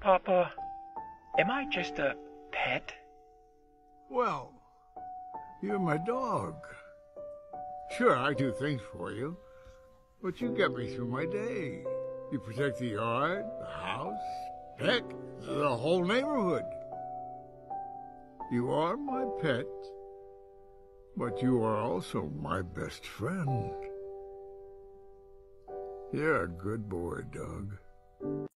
Papa, am I just a pet? Well, you're my dog. Sure, I do things for you, but you get me through my day. You protect the yard, the house, heck, the whole neighborhood. You are my pet, but you are also my best friend. You're a good boy, Doug.